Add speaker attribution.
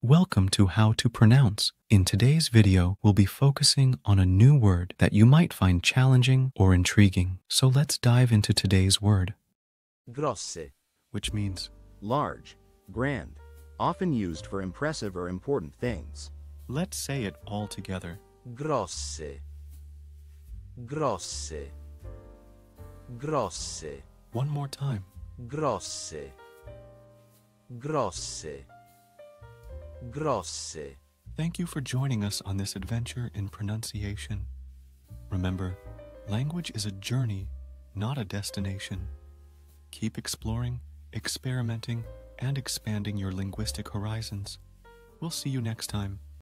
Speaker 1: Welcome to How to Pronounce. In today's video, we'll be focusing on a new word that you might find challenging or intriguing. So let's dive into today's word,
Speaker 2: Grosse.
Speaker 1: which means
Speaker 2: Large, grand, often used for impressive or important things.
Speaker 1: let's say it all together.
Speaker 2: Grosse. Grosse. Grosse.
Speaker 1: One more time.
Speaker 2: Grosse. Grosse. Grosse.
Speaker 1: Thank you for joining us on this adventure in pronunciation. Remember, language is a journey, not a destination. Keep exploring, experimenting, and expanding your linguistic horizons. We'll see you next time.